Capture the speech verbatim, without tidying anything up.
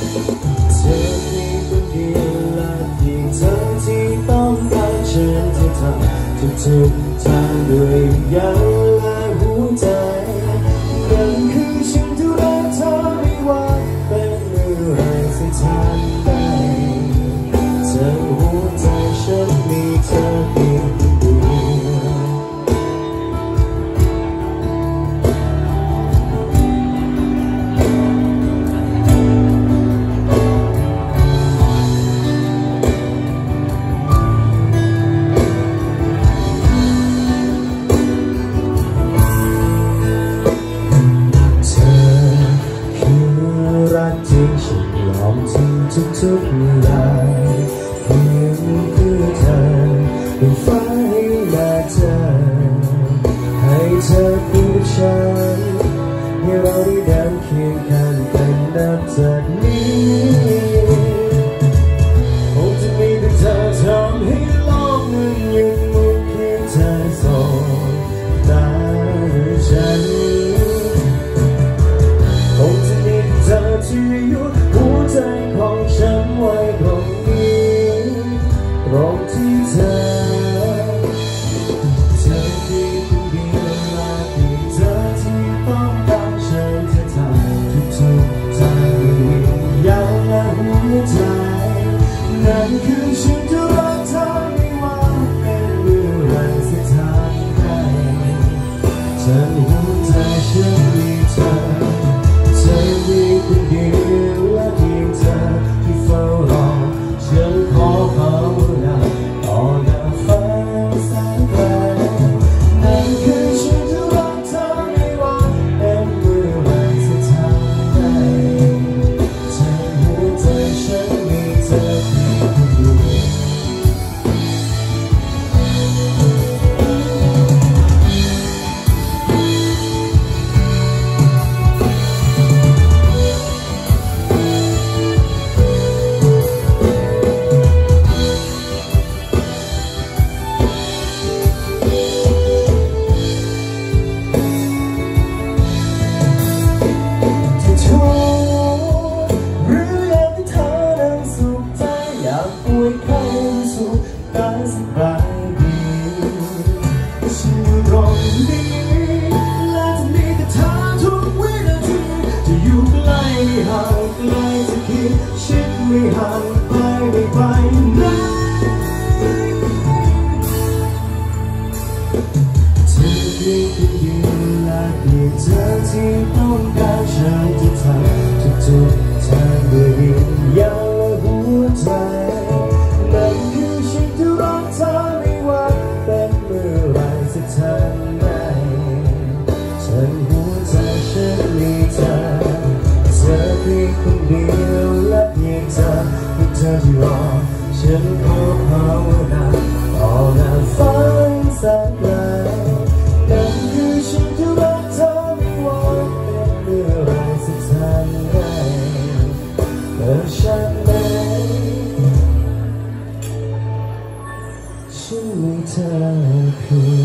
เธอที่คนเดียวและเพียงเธอที่ต้องการฉันจะทำทุกๆทางด้วยวิญญาณและหัวใจนั่นคือฉันที่รักเธอไม่ว่าเป็นเมื่อไรสักทางใดเธอหัวใจฉันมีเธอเพียงคนเดียวจริงฉันยอมทิ้งทุกๆอย่างเพียงเพื่อเธอเป็นฟ้าให้แลเธอให้เธอคู่ฉันให้เราได้เดินเคียงข้างกันนับจากนี้คงจะมีแต่เธอทำให้โลกนั้นยังหมุนเพียงเธอสองตาฉันคงจะมีเธอที่อยู่หัวใจของฉันไว้ตรงนี้ตรงที่เธอเธอที่คนเดียวและเพียงเธอที่ต้องการฉันจะทำทุกๆทางด้วยวิญญาณและหัวใจนั่นคือฉันที่รักเธอไม่ว่าเป็นเมื่อไรสักทางใดฉันหัวใจฉันมีเธอเธอมีคนเดียวและเพียงเธอที่เฝ้ารอฉันขอภาวนาต่อหน้าฟ้าแสนไกลนั่นคือฉันที่รักเธอไม่ว่าเป็นเมื่อไรสักทางใดเธอหัวใจฉันมีเธอเพียงคนเดียวสบายดีฉันอยู่ตรงนี้และจะมีแต่เธอทุกวินาทีจะอยู่ใกล้ไม่ห่างไกลจะคิดชิดไม่ห่างไปไม่ไปไหนเธอเพียงคนเดียวและเพียงเธอที่ต้องการฉันจะทำทุกๆทางด้วยวิญญาณและหัวใจนั่นคือฉันที่รักเธอไม่ว่าเป็นเมื่อไรสักทางใดฉันหัวใจฉันมีเธอเธอเพียงคนเดียวและเพียงเธอที่เธอที่รอฉันขอภาวนาต่อหน้าฟ้าแสนไกลนั่นคือฉันที่รักเธอไม่ว่าเป็นเมื่อไรสักทางใดแต่ฉันฉันมีเธอเพียง